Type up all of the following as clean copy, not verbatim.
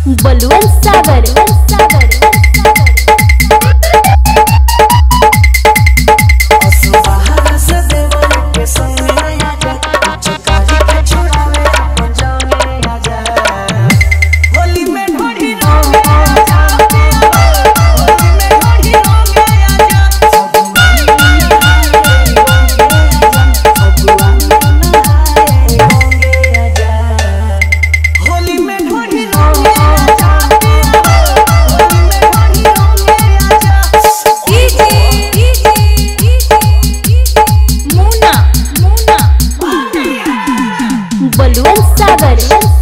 बलुवन सागर बलुवन सागर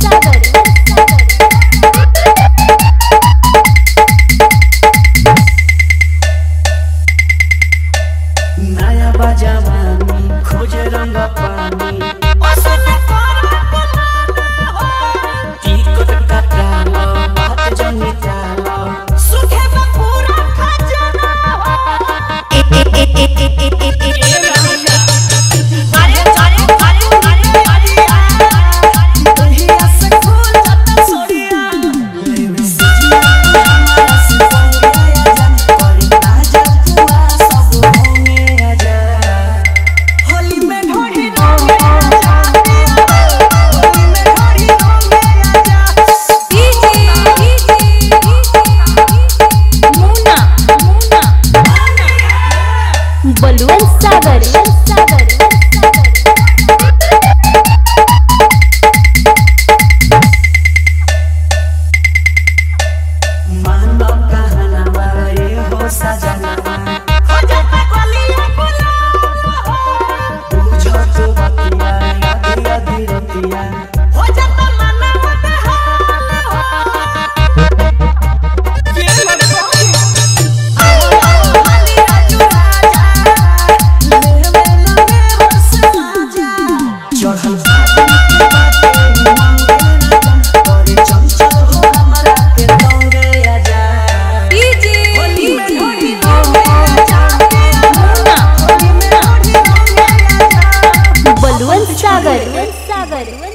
नया बजावानी खोज रंग पानी टिकट कटालो बात जनी टालो सुखे पूरा खजाना बलुवन सागर मानो कहना वारे हो सजना हो जाता गलिया बोला बुझो तो बतिया दिया दिया हो जाता मना हाल हो ये मन बलुवन सागर